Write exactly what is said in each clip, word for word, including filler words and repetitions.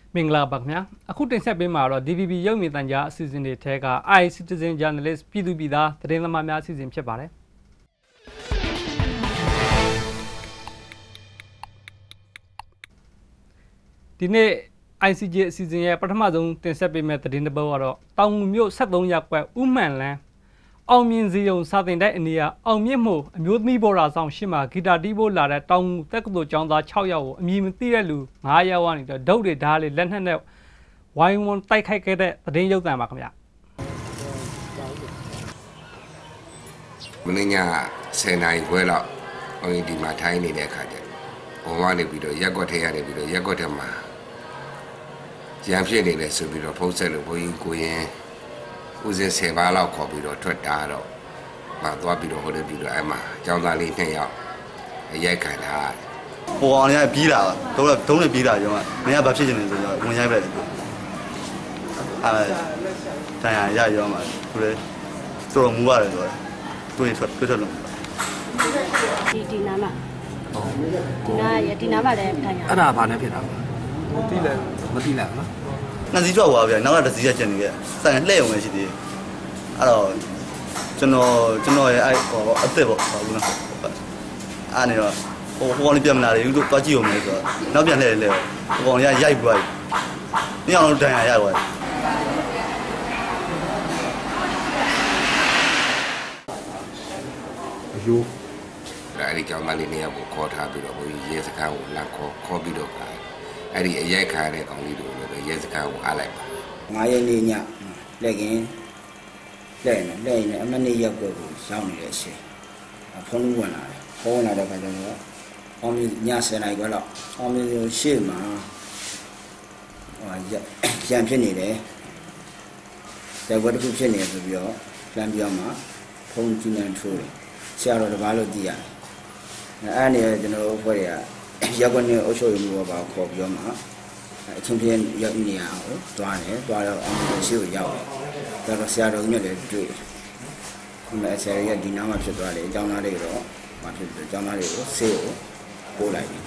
မင်္ဂလာပါခင်ဗျာအခုတင်ဆက်ပေးမှာတော့ D V B ရုပ်မြင်သံကြားအစီအစဉ်တွေထဲက I Citizen Journalist ပြည်သူပြည်သားသတင်းသမားများအစီအစဉ်ဖြစ်ပါတယ်ဒီနေ့ I C J အစီအစဉ်ရဲ့ပထမဆုံးတင်ဆက်ပေးမယ့်သတင်းတစ်ပုဒ်ကတော့တောင်ငူမြို့ဆက်သုံးရပ်ကွက်ဥမှန်လန်းအောင်မြင်စီယုံစာတင်တဲ့အနီးအောင်မြင့်မှုအမျိုးသမီးဘော်ရာဆောင်ရှင်းမှာဂီတာတီးဖို့လာတဲ့တောင်ငူတက္ကသိုလ်ကျောင်းသား၆ယောက်ကိုအမည်မသိတဲ့လူ၅ယောက်ကနေတော့ဒုတ်တွေဓာတ်လေးလက်နက်နဲ့ဝိုင်းဝန်းတိုက်ခိုက်ခဲ့တဲ့သတင်းရုပ်သံပါခင်ဗျာမင်းညာဆယ်နိုင်ခွဲလောက်ဟိုဒီမှာထိုင်းနေတဲ့အခါကျဘုံကနေပြီးတော့ရက်ကွက်ထဲကနေပြီးတော့ရက်ကွက်ထဲမှာရံဖြစ်နေတယ်ဆိုပြီးတော့ဖုန်းဆက်လို့ဘုန်းကြီးကိုရင်ဦးစင်ဆယ်ပါးလောက်ခေါ်ပြီးတော့ထွက်တာတော့မသွားပြီးတော့ဟိုလည်းပြီးတော့အဲ့မှာကျောင်းသားလေးနှစ်ယောက်ရိုက်ခံတာဟိုအောင်ရပြီးတာတော့ဒုံးနဲ့ပြီးတာရောမင်းကဘာဖြစ်နေလဲဆိုတော့ဝင်ရိုက်ပဲအဲ့တန်ရရရောမှာသူလည်းတော်တော်မူရတယ်ဆိုတော့သူရင်ထွက်ထွက်လုံးဒီဒီနာမှာဟုတ်ဒီနာရဒီနာမှာလည်းထိုင်ရအဲ့ဒါဘာနဲ့ဖြစ်တာမသိလဲမသိလားနော်နှစ်စီးထွက်သွားပြီနောက်ကတစ်စီးရကျန်နေခဲ့ဆိုင်လှည့်ရုံပဲရှိသေးတယ်အဲ့တော့ကျွန်တော်ကျွန်တော်ရဲ့အဲ့ဟိုအစ်စ်ပေါ့ဟုတ်လားအဲ့နေတော့ဟိုဟိုကောင်လေးပြန်မလာတယ်သူတို့တွားကြည့်အောင်မယ်ဆိုတော့နောက်ပြန်လှည့်လဲဟိုကောင်လေးကရိုက်ပြီးသွားပြီညအောင်တန်ရရသွားတယ်အယိုးအဲ့ဒီကျောင်းသားလေးနှစ်ယောက်ကိုခေါ်ထားပြီးတော့ဘုန်းကြီးရဲစခန်းကိုလာခေါ်ခေါ်ပြီးတော့အဲ့ဒီအရိုက်ခါတဲ့ကောင်လေးတို့လည်းပဲရဲစခန်းကိုအားလိုက်ပါငါးရက်နေ့ညလက်ကင်းလက်နေလက်နေအမနေ့ရောက်ကိုရောက်နေတဲ့အချိန်ဖုန်းဝင်လာတယ်ဖုန်းလာတဲ့ခါကျတော့အောင်မြညဆယ်နိုင်ခွဲလောက်အောင်မြရှေ့မှာဟိုရံဖြစ်နေတယ်တဲ့ဘက်တစ်ခုဖြစ်နေဆိုပြီးတော့ပြန်ပြောမှဖုန်းကြည့်နေထိုးတယ်ဆရာတော်တပါးလို့သိရတယ်အဲ့နေကျွန်တော်အဖွဲ့တွေကရက်ကွက်နဲ့အုပ်ချုပ်ရေးမှုပါခေါ်ပြောမှအချင်းချင်းရောက်နေရအောင်တွားတယ်တွားတော့အောင်မြရှိကိုရောက်တယ်ဒါတော့ဆရာတော်ကြီးနဲ့လည်းတွေ့ခုနဆရာကြီးကဒီနားမှာဖြစ်သွားတယ်အကြောင်းသားတွေတော့မဖြစ်ဘူးအကြောင်းသားတွေကိုဆေးကိုပို့လိုက်ပြီ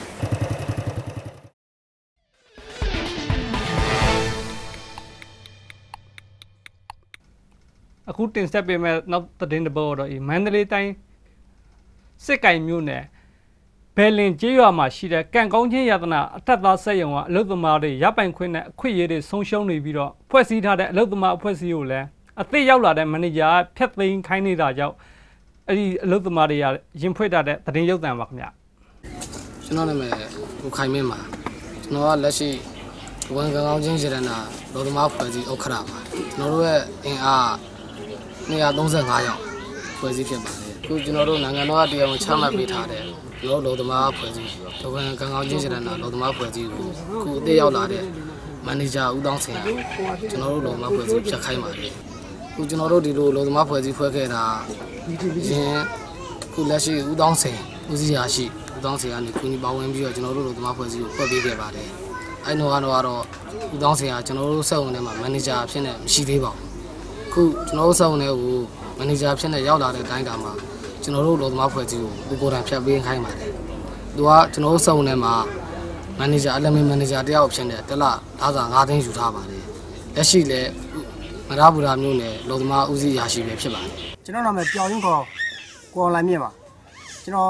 အခုတင်ဆက်ပေးမယ့်နောက်သတင်းတစ်ပုဒ်တော့မန္တလေးတိုင်းစစ်ကိုင်မြို့နယ်ဘယ်လင်ကျေးရွာမှာရှိတဲ့ကံကောင်းချင်းယတနာအထက်သားစက်ရုံကအလုပ်သမားတွေရပ်ပိုင်ခွင့်နဲ့အခွင့်အရေးတွေဆုံးရှုံးနေပြီးတော့ဖွဲ့စည်းထားတဲ့အလုပ်သမားအဖွဲ့အစည်းကိုလည်းအသစ်ရောက်လာတဲ့မန်နေဂျာကဖျက်သိမ်းခိုင်းနေတာကြောင့်အဲ့ဒီအလုပ်သမားတွေကရင်ဖွင့်ထားတဲ့သတင်းရုပ်သံပါခင်ဗျကျွန်တော်နာမည်ကိုခိုင်မင်းပါကျွန်တော်ကလက်ရှိဝန်ကံကောင်းချင်းရတနာအလုပ်သမားဖွဲ့စည်းဥက္ကဋ္ဌပါကျွန်တော်တို့ရဲ့အင်အား၂၃၅ယောက်ဖွဲ့စည်းဖြစ်ပါတယ်အခုကျွန်တော်တို့နိုင်ငံတော်ကတရားဝင်ချမှတ်ပေးထားတဲ့လောလောသမားဖွဲ့စည်းဒုက္ခကံကောင်းချင်းစရနာလောသမားဖွဲ့စည်းကိုခုအသေးရောက်လာတဲ့မန်နေဂျာဦးတောင်းစင်ကျွန်တော်တို့လောသမားဖွဲ့စည်းဖြတ်ခိုင်းပါတယ်ခုကျွန်တော်တို့ဒီလိုလောသမားဖွဲ့စည်းဖွဲ့ခဲ့တာရင်ခုလက်ရှိဦးတောင်းစင်ဦးစီးရာရှိဦးတောင်းစင်ကနေခုညီပါဝင်ပြီးတော့ကျွန်တော်တို့လောသမားဖွဲ့စည်းကိုဖွဲ့ပေးခဲ့ပါတယ်အဲ့တော့ကတော့ဦးတောင်းစင်ကကျွန်တော်တို့စက်ဝင်ထဲမှာမန်နေဂျာဖြစ်နေမရှိသေးပါဘူးခုကျွန်တော်တို့စက်ဝင်ထဲကိုမန်နေဂျာဖြစ်နေရောက်လာတဲ့တိုင်းတာမှာကျွန်တော်တို့လောသမားဖွဲ့စည်းကိုကိုကိုယ်တိုင်ဖြတ်ပေးခိုင်းပါတယ်။သူကကျွန်တော်တို့စုံထဲမှာမန်နေဂျာအလမင်မန်နေဂျာတယောက်ဖြစ်နေတယ်တလသားစာ၅သိန်းယူထားပါတယ်။လက်ရှိလည်းမရဘူးရာမျိုးနဲ့လောသမားဦးစီးရာရှိပဲဖြစ်ပါတယ်။ကျွန်တော်နာမည်ပြောင်းရင်ခေါ်ကိုအောင်လိုင်းမြင့်ပါ။ကျွန်တော်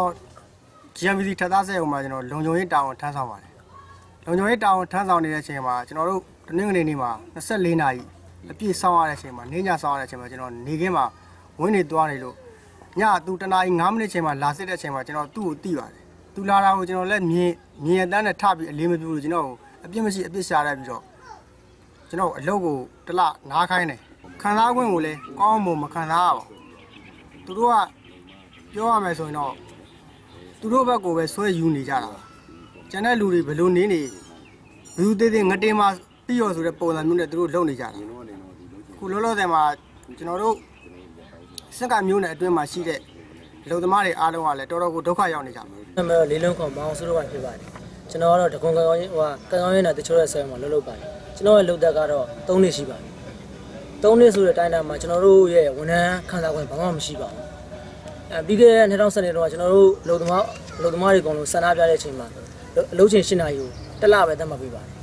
G M V C ထပ်သားစက်ရုံမှာကျွန်တော်လုံခြုံရေးတာဝန်ထမ်းဆောင်ပါတယ်။လုံခြုံရေးတာဝန်ထမ်းဆောင်နေတဲ့အချိန်မှာကျွန်တော်တို့တနင်္ဂနွေနေ့မှာ၂၄နာရီအပြည့်ဆောင်ရတဲ့အချိန်မှာနေညဆောင်ရတဲ့အချိန်မှာကျွန်တော်နေခင်းမှာဝင်းနေသွားနေလို့ညသူတနာရီ၅မိနစ်ချိန်မှာလာစစ်တဲ့အချိန်မှာကျွန်တော်သူ့ကိုတီးပါတယ်သူလာတာကိုကျွန်တော်လည်းမြင်မြင်ရတန်းနဲ့ထပြီးအလေးမပြဘူးကျွန်တော်အပြစ်မရှိအပြစ်ရှာလိုက်ပြီးတော့ကျွန်တော်အလုပ်ကိုတလနားခိုင်းတယ်ခံစားခွင့်ကိုလည်းကောင်းမှမခံစားရပါဘူးသူတို့ကပြောရမယ်ဆိုရင်တော့သူတို့ဘက်ကိုပဲဆွဲယူနေကြတာပါကျန်တဲ့လူတွေဘယ်လိုနေနေဘယ်သူသေးသေးငတင်းမှပြီးရောဆိုတဲ့ပုံစံမျိုးနဲ့သူတို့လုပ်နေကြတာခုလောလောဆယ်မှာကျွန်တော်တို့စက်ကမျိုးနဲ့အတွင်းမှာရှိတဲ့လူသမားတွေအားလုံးကလည်းတော်တော်ကိုဒုက္ခရောက်နေကြပါနာမည်လေးလုံးခေါ်မောင်စုတို့ကဖြစ်ပါတယ်ကျွန်တော်ကတော့တကွန်ကောင်ဟိုကကံကောင်းရဲနဲ့တချို့ရဲ့ဆယ်မှာလှုပ်လှုပ်ပါတယ်ကျွန်တော်ရဲ့လှုပ်သက်ကတော့၃နှစ်ရှိပါတယ်၃နှစ်ဆိုတဲ့တိုင်းတာမှာကျွန်တော်တို့ရဲ့ဝန်ထမ်းခံစား권ဘာမှမရှိပါဘူးအဲပြီးခဲ့တဲ့၂၀၁၂တော့ကျွန်တော်တို့လူသမားလူသမားတွေအကုန်လုံးဆန္ဒပြတဲ့အချိန်မှာအလုပ်ချိန်၈နာရီကိုတစ်လပဲသတ်မှတ်ပေးပါတယ်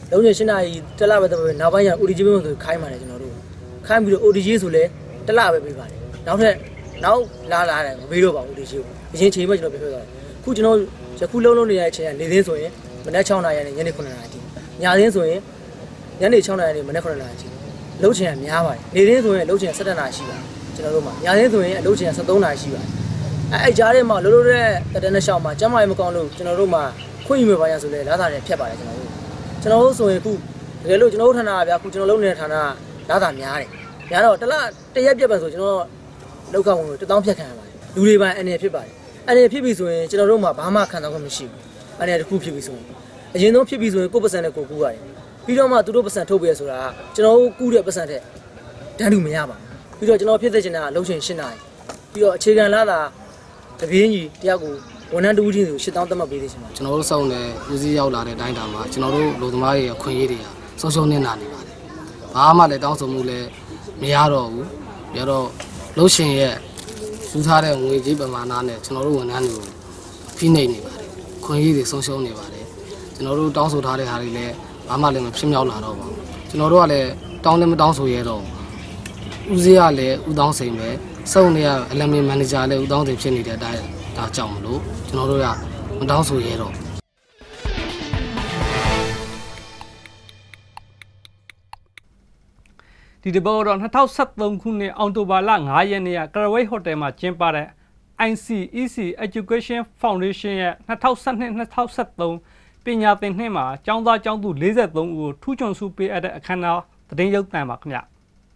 လုံးချင်ရှင်းနာကြီးတက်လာပဲတော့နောက်ပိုင်းကျ O D G ပေးမှဆိုခိုင်းပါတယ်ကျွန်တော်တို့ခိုင်းပြီးတော့ O D G ဆိုလဲတက်လာပဲပေးပါတယ်နောက်ထပ်နောက်လာလာတယ်မပေးတော့ပါဘူး O D G ကိုအရင်ချိန်မှကျွန်တော်ပြောပြသွားတယ်ခုကျွန်တော်ယခုလုံးလုံးနေတဲ့အချိန်ကနေသိဆိုရင်မနက်6နာရီနဲ့ညနေ9နာရီအထိညသိဆိုရင်ညနေ6နာရီနဲ့မနက်9နာရီအထိလုံးချင်ကများပါတယ်နေသိဆိုရင်လုံးချင်17နာရီရှိပါတယ်ကျွန်တော်တို့မှာညသိဆိုရင်အလုံးချင်13နာရီရှိပါတယ်အဲအဲ့ကြားထဲမှာလုံးလုံးတဲ့တတန်းနဲ့ရှောင်းမှာကျမရေမကောင်းလို့ကျွန်တော်တို့မှာခွင့်ယူမယ်ပါရဆိုလဲလာတာတွေဖြတ်ပါတယ်ကျွန်တော်တို့ကျွန်တော်တို့ဆိုရင်ခုတကယ်လို့ကျွန်တော်တို့ဌာနကဗျာခုကျွန်တော်လုံးနေတဲ့ဌာနလာတာများတယ်များတော့တလားတရက်ပြက်ပဲဆိုကျွန်တော်လောက်ကဝင်လို့တထောင်ဖြတ်ခံရပါတယ်လူတွေပိုင်းအနေဖြစ်ပါတယ်အနေဖြစ်ပြီဆိုရင်ကျွန်တော်တို့မှာဘာမှခံစား권မရှိဘူးအနေတစ်ခုဖြစ်ပြီဆိုရင်အရင်ဆုံးဖြစ်ပြီဆိုရင်ကိုယ့်ပတ်စံနဲ့ကိုယ်ကူရတယ်ပြီးတော့မှသူတို့ပတ်စံထုတ်ပေးရဆိုတာကျွန်တော်တို့ကူးတဲ့ပတ်စံတဲ့တန်းတူမရပါဘူးပြီးတော့ကျွန်တော်ဖြစ်တဲ့ချင်တာလုံးချင်ရှင်းနာရီပြီးတော့အခြေခံလာတာတပြင်းကြီးတယောက်ကိုဝန်ထမ်းတူးချင်းဆိုရှစ်တောင်းသတ်မှတ်ပေးသေးချင်ပါကျွန်တော်တို့စောင့်နေဦးစီးရောက်လာတဲ့အတိုင်းတာမှာကျွန်တော်တို့လူသမားတွေအခွင့်အရေးတွေကဆုံးရှုံးနေတာနေပါတယ်ဘာမှလည်းတောင်းဆိုမှုလည်းမရတော့ဘူးပြီးတော့လုံးရှင်ရဲ့ယူထားတဲ့ငွေကြေးပမာဏနဲ့ကျွန်တော်တို့ဝန်ထမ်းတွေကိုဖိနှိပ်နေပါတယ်ခွင့်ရည်တွေဆုံးရှုံးနေပါတယ်ကျွန်တော်တို့တောင်းဆိုထားတဲ့ဟာတွေလည်းဘာမှလည်းမဖြစ်မြောက်လာတော့ပါဘူးကျွန်တော်တို့ကလည်းတောင်းလည်းမတောင်းဆိုရတော့ဦးစီးကလည်းဦးတောင်းစိန်ပဲစုံနေရအလမင်မန်နေဂျာလည်းဦးတောင်းစိန်ဖြစ်နေတဲ့အတိုင်းဒါကြောင့်မလို့ကျွန်တော်တို့ကမတောင်းဆိုရတော့ဒီတဘောတော့၂၀၁၃ခုနှစ်အောက်တိုဘာလ၅ရက်နေ့ကကရဝိတ်ဟိုတယ်မှာကျင်းပတဲ့ I C E C Education Foundation ရဲ့၂၀၁၂ ၂၀၁၃ပညာသင်နှစ်မှာကျောင်းသားကျောင်းသူ၄၃ဦးကိုထူးချွန်ဆုပေးအပ်တဲ့အခမ်းအနားသတင်းရုပ်သံပါခင်ဗျ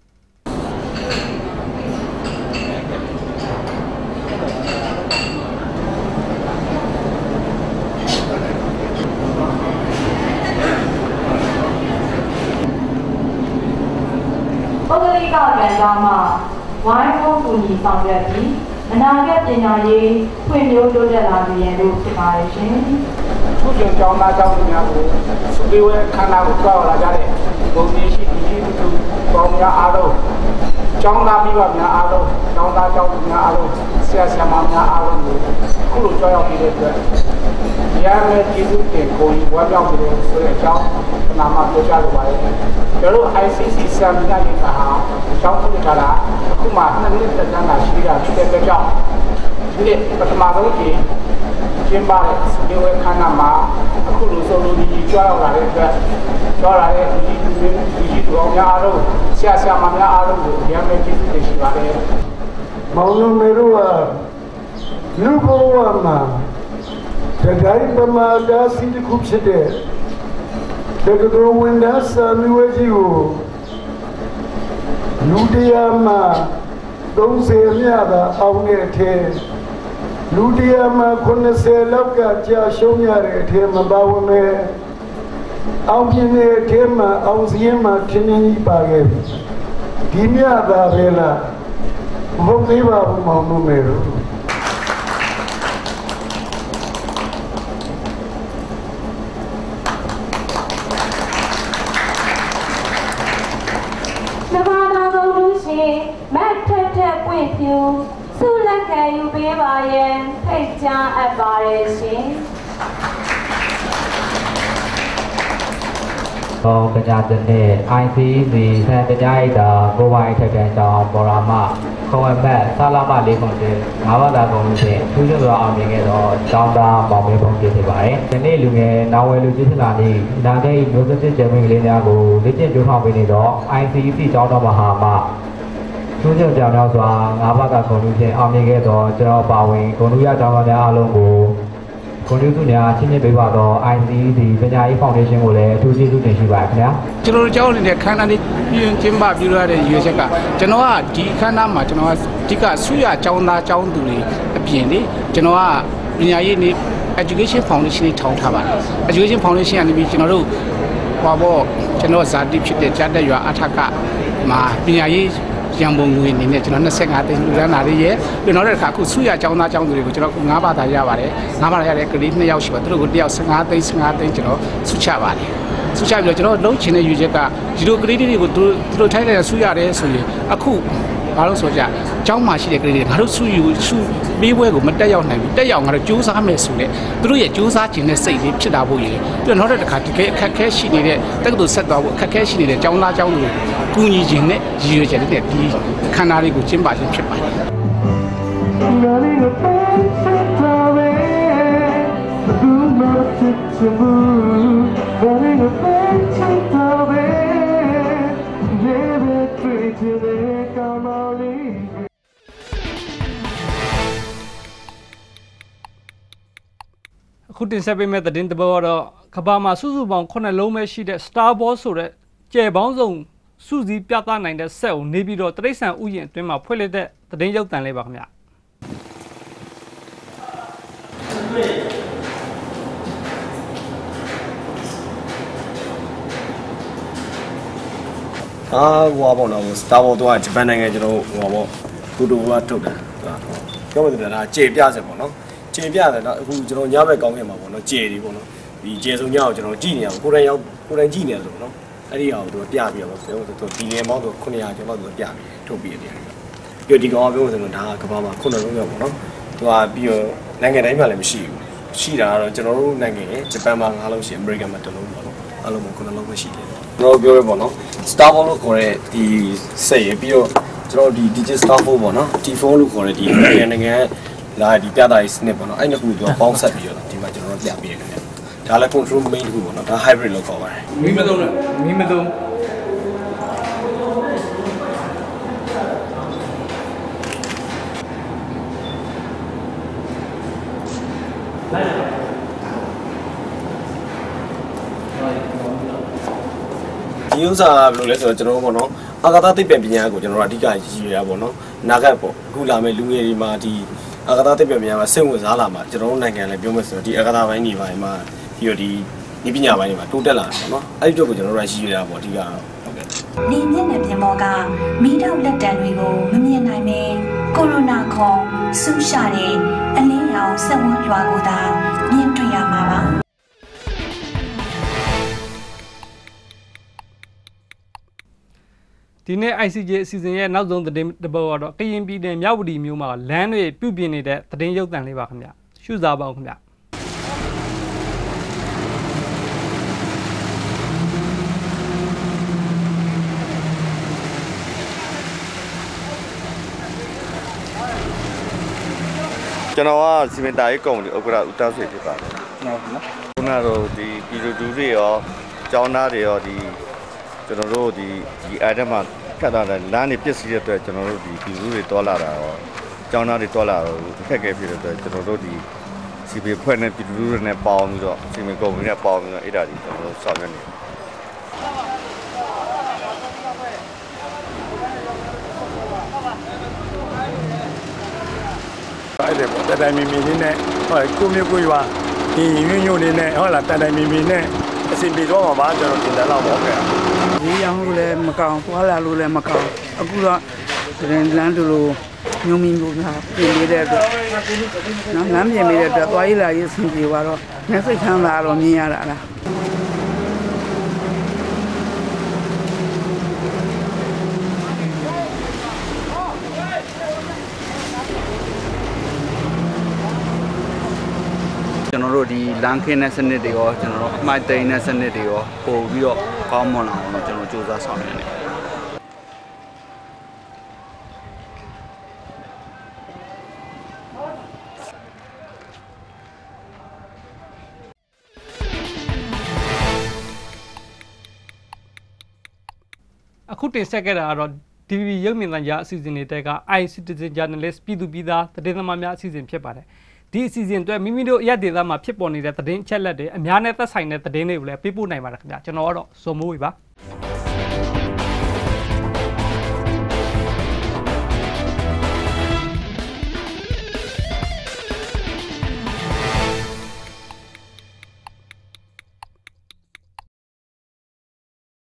ပုဂ္ဂလိကကဏ္ဍမှာဝိုင်းဝန်းကူညီဆောင်ရွက်ပြီးအနာဂတ်ပညာရေးဖွံ့ဖြိုးတိုးတက်လာစေရန်တို့ဖြစ်ပါတယ်ရှင်။ခုချိန်ကျောင်းသားကျောင်းသူများကိုစုပေးဝဲခန္ဓာကိုကြောက်လာကြတဲ့ဘုံကြီးရှိပြီးသူပေါင်းများအားလုံးကျောင်းသားမိဘများအားလုံးကျောင်းသားကျောင်းသူများအားလုံးဆရာဆရာမများအားလုံးကိုခုလိုကြောက်ရောက်နေတဲ့အတွက်ရမယ်ကျေးဇူးတင်ကိုဝမ်းမြောက်ပြီးဆိုတဲ့အကြောင်းနာမပြောကြားလိုပါတယ်။ကျွန်တော်တို့ I C C ဆရာမများရဲ့ဟာကျောင်းထုတ်ကြတာအခုမှနှစ်နှစ်သက်တမ်းလာရှိတာဖြစ်တဲ့အတွက်ကြောင့်ဒီနေ့ပထမဆုံးကြီးကျင်းပတဲ့ဒီဝဲခန်းနာမှာအခုလိုဆိုလိုကြီးကြွားရောက်လာတဲ့အတွက်ကြွားလာတဲ့ဒီဒီဒီဒီတော်များအားလုံးဆရာဆရာမများအားလုံးကိုရမယ်ကျေးဇူးတင်ရှိပါတယ်။မောင်လုံးမေတို့ကလူဘဝမှာတခိုင်ပမာဒါစီတစ်ခုဖြစ်တဲ့တကယ်တော့ဝန်ဒါစာမျိုးကြီးကိုလူတရားမှာသုံးဆယ်မြတာအောင်တဲ့အထက်လူတရားမှာခုနှစ်ဆယ်လောက်ကကြာရှုံးရတဲ့အထက်မပါဝင်နဲ့အောင်ပြင်းတဲ့အထက်မှာအောင်စည်းမှာခင်းနေကြီးပါခဲ့ပြီဒီမြတာပဲလားမဟုတ်သေးပါဘူးမောင်တို့မေတို့မတ်ထက်ထက်ပွင့်ဖြူဆုလက်ခံယူပေးပါရန်ဖိတ်ကြားအပ်ပါတယ်ရှင်။သောကကြတဲ့ I C E C ဆန်တကြိုက်တာကိုဝိုင်းထက်တဲ့ကြောင့်ပေါ်ရာမခေါ်အပ်ဆာလာမလေးကုန်တဲ့ငါးဘာသာကုန်လို့ဖြင့်ထူးခြားစွာအောင်မြင်ခဲ့တော့ကျောင်းသားပေါင်းမင်းပုံပြဖြစ်ပါတယ်။ဒီနေ့လူငယ်နာဝယ်လူကြီးဖြစ်လာနေနာဂိတ်မျိုးစစ်ကျဲမင်းကလေးများကိုလေ့ကျင့်ကြိုးထောင်ပေးနေတော့ I C E C ကျောင်းတော်မဟာမကျိုးကျပြောင်များစွာငါးဘာသာကုန်လို့ဖြင့်အောင်မြင်ခဲ့တော့ကျွန်တော်ပါဝင်ဂုဏ်ထူးရကျောင်းသားများအားလုံးကိုဂုဏ်ထူးစုများချင်းချင်းပေးပါတော့ I C E C ပညာရေးဖောင်ဒေးရှင်းကိုလည်းအထူးကျေးဇူးတင်ရှိပါတယ်ခင်ဗျာကျွန်တော်တို့ကျောင်းနေတဲ့ခန္ဓာလေးပြင်ကျင်းပပြုရတဲ့ရွေးချက်ကကျွန်တော်ကဒီခန္ဓာမှာကျွန်တော်ကအဓိကဆုရကျောင်းသားကျောင်းသူတွေအပြင်လေကျွန်တော်ကပညာရေးနေ Education Foundation ထောင်ထားပါတယ် Education Foundation ကနေပြီးကျွန်တော်တို့ဟောပေါ့ကျွန်တော်ဇာတိဖြစ်တဲ့ကြားတက်ရွာအထက်ကမှာပညာရေးရန်ပုံငွေအနေနဲ့ကျွန်တော်၂၅သိန်းလူရန်လာတွေရဲ့ပြီးတော့တစ်ခါအခုဆုရကျောင်းသားကျောင်းသူတွေကိုကျွန်တော်ငါးဘာသာရပါတယ်ငါးဘာသာရတဲ့ကလေးနှစ်ယောက်ရှိပါသူတို့ကိုတစ်ယောက်၁၅သိန်း၁၅သိန်းကျွန်တော်ဆုချပါတယ်ဆုချပြီးတော့ကျွန်တော်လုံးချင်တဲ့ယူချက်ကဒီလိုကလေးတွေကိုသူတို့ထိုင်းတဲ့ဆုရတယ်ဆိုရင်အခုဘာလို့ဆိုကြအเจ้าမှာရှိတဲ့ကလေးတွေငါတို့စုယူစုပေးပွဲကိုမတက်ရောက်နိုင်ဘူးတက်ရောက်ငါတို့စူးစမ်းမယ်ဆိုတဲ့သူတို့ရဲ့စူးစမ်းခြင်းနဲ့စိတ်လေးဖြစ်တာဖို့ရည်ပြီးတော့နောက်တစ်ခါတကယ်အခက်ခဲရှိနေတဲ့တက္ကသိုလ်ဆက်သွားဖို့အခက်ခဲရှိနေတဲ့ကျောင်းသားကျောင်းသူကူညီခြင်းနဲ့ရည်ရွယ်ချက်နဲ့ဒီခန္ဓာလေးကိုကျင်းပခြင်းဖြစ်ပါတယ်အခုတင်ဆက်ပေးမယ့်သတင်းတစ်ပုဒ်ကတော့ကမ္ဘာမှာစုစုပေါင်းခုနှစ်လုံးပဲရှိတဲ့ Star Ball ဆိုတဲ့ကျယ်ပေါင်းစုံစုစည်းပြသနိုင်တဲ့စက်ကိုနေပြီးတော့တရိတ်ဆန်ဥယျာဉ်အတွင်းမှာဖွင့်လိုက်တဲ့သတင်းရုပ်သံလေးပါခင်ဗျအာဟိုဘောနော် Star Ball တော့ဂျပန်နိုင်ငံကျွန်တော်ဟိုဘောတူတူကထုတ်တာပြောမှတယ်လားကြေပြစက်ပေါ့နော်ကြေပြတယ်နော်အခုကျွန်တော်ညဘက်ကောင်းခဲ့မှာပေါ့နော်ကြေတွေပေါ့နော်ဒီကြေစုံညကိုကျွန်တော်ကြည့်နေရကိုယ်တိုင်ရောက်ကိုယ်တိုင်ကြည့်နေရဆိုပေါ့နော်အဲ့ဒီဟာကိုသူပြပြတော့ပြောတော့ဒီလင်မောင်းဆိုခုနှစ်ရာကျော်တော့သူပြပြထုတ်ပြတယ်ပြီးတော့ဒီကောင်ကပြောဆိုတော့ဒါကကဘာမှာခုနှစ်လုံးရောက်ပေါ့နော်သူကပြီးတော့နိုင်ငံတိုင်းမှာလည်းမရှိဘူးရှိတာကတော့ကျွန်တော်တို့နိုင်ငံရဲ့ဂျပန်မှာငါးလုံးရှိအမေရိကန်မှာတစ်လုံးပေါ့နော်အဲ့လိုမျိုးခုနှစ်လုံးပဲရှိတယ်ကျွန်တော်ပြောရပေါ့နော် Star Ball လို့ခေါ်တဲ့ဒီစက်ရပြီးတော့ကျွန်တော်ဒီ Digital Star Ball ပေါ့နော် T โฟร์ လို့ခေါ်တဲ့ဒီနိုင်ငံလာဒီပြတာရေးစနစ်ပေါ့နော်အဲ့နှစ်ခုသူကပေါင်းဆက်ပြီးတော့ဒီမှာကျွန်တော်တို့ပြပေးရတယ်ဒါလည်း control main တစ်ခုပေါ့နော်ဒါ hybrid လို့ခေါ်ပါတယ်မီးမသုံးနဲ့မီးမသုံးဒီဥစ္စာဘယ်လိုလဲဆိုတော့ကျွန်တော်တို့ပေါ့နော်အာဂါသသိပ္ပံပညာကိုကျွန်တော်တို့အဓိကရည်ရွယ်ရပါပေါ့နော်နာဂတ်ပေါ့အခုလာမဲ့လူငယ်တွေမှာဒီအာဂါသသိပ္ပံပညာမှာစိတ်ဝင်စားလာမှာကျွန်တော်တို့နိုင်ငံလည်းပြောမယ်ဆိုတော့ဒီအာဂါသပိုင်းတွေပိုင်းမှာပြီးတော့ဒီဒီပညာပိုင်းတွေမှာတိုးတက်လာတယ်ပေါ့နော်အဲ့ဒီတော့ကိုကျွန်တော်တို့ရည်ရွယ်ရပါပေါ့အဓိကဟုတ်ကဲ့နေမျက်နှာပြင်ပေါ်ကမီးတောက်လက်တံတွေကိုမမြင်နိုင်ပဲကိုရိုနာခေါ်ဆူရှာတဲ့အလင်းရောင်ဆက်ဝန်းရွာကိုသာမြင်တွေ့ရမှာပါဒီနေ့ I C J အစီအစဉ်ရဲ့နောက်ဆုံးသတင်းတစ်ပုဒ်ကတော့ကရင်ပြည်နယ်မြဝတီမြို့မှာလမ်းတွေပြုပြင်နေတဲ့သတင်းရုပ်သံလေးပါခင်ဗျရှုစားပါအောင်ခင်ဗျကျွန်တော်ကစီမံတိုင်းကုမ္ပဏီဥက္ကဋ္ဌဦးတောက်ဆွေဖြစ်ပါတယ်ဟုတ်ကဲ့ခုနကတော့ဒီပြည်သူတွေရောကျောင်းသားတွေရောဒီကျွန်တော်တို့ဒီဒီအဲ့ဒါမှာခက်တာလမ်းနေပြစ်စီတဲ့အတွက်ကျွန်တော်တို့ဒီပြည်သူတွေတွာလာတာရောကျောင်းသားတွေတွာလာတော့အခက်အခဲဖြစ်တဲ့အတွက်ကျွန်တော်တို့ဒီစီပီဖွဲ့နဲ့ပြည်သူတွေနဲ့ပေါင်းပြီးတော့စီမံကုမ္ပဏီနဲ့ပေါင်းပြီးတော့အဲ့ဒါဒီကျွန်တော်တို့ဆောင်ရွက်နေအဲ့ဒါပေါ့တိုင်မီမီလေးနဲ့ဟိုကိုမျိုးကိုရွာဒီညွညွလေးနဲ့ဟုတ်လားတိုင်မီမီနဲ့အစီပြေတော့မှာပါကျွန်တော်တင်တယ်တော့ပေါ့ခင်ဗျဒီအောင်လို့လည်းမကောင်းပွားလာလို့လည်းမကောင်းအခုတော့လမ်းတူလို့ညုံမီမျိုးကပြင်နေတဲ့အတွက်နော်လမ်းပြင်နေတဲ့အတွက်သွားရေးလာရေးဆင်ပြေသွားတော့မျက်စိချမ်းသာတော့မြင်ရတာလားကျွန်တော်တို့ဒီလမ်းခင်းတဲ့စနစ်တွေရောကျွန်တော်တို့အမိုက်တိန်တဲ့စနစ်တွေရောပို့ပြီးတော့ကောင်းမွန်လာအောင်ကျွန်တော်စူးစမ်းဆောင်ရွက်နေတယ်အခုတင်ဆက်ခဲ့တာကတော့ D V B ရုပ်မြင်သံကြားအစီအစဉ်တွေတဲက I Citizen Journalist ပြည်သူပြည်သားသတင်းသမားများအစီအစဉ်ဖြစ်ပါတယ်ဒီအစီအစဉ်အတွက်မိမိတို့အရက်ဒေသမှာဖြစ်ပေါ်နေတဲ့သတင်းအချက်အလက်တွေအများနဲ့သက်ဆိုင်တဲ့သတင်းတွေကိုလည်းပေးပို့နိုင်ပါတယ်ခင်ဗျာကျွန်တော်ကတော့ဇော်မိုးဝေပါ